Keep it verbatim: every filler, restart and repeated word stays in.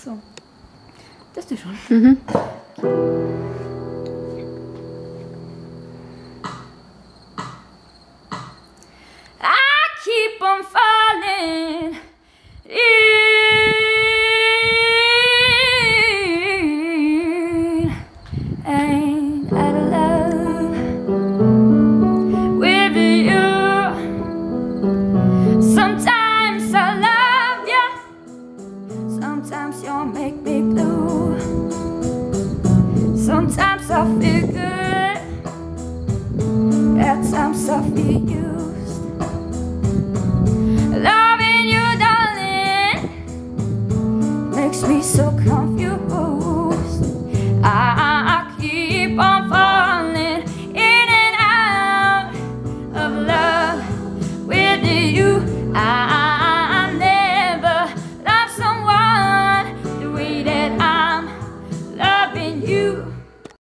So, das ist schon. Mhm. I keep on falling in, ain't out of love with you. Sometimes I love you, sometimes you make me blue. Sometimes I feel good, at times I feel used. Loving you, darling, makes me so confused. I, I keep on falling in and out of love with you. I, I never loved someone the way that I'm loving you.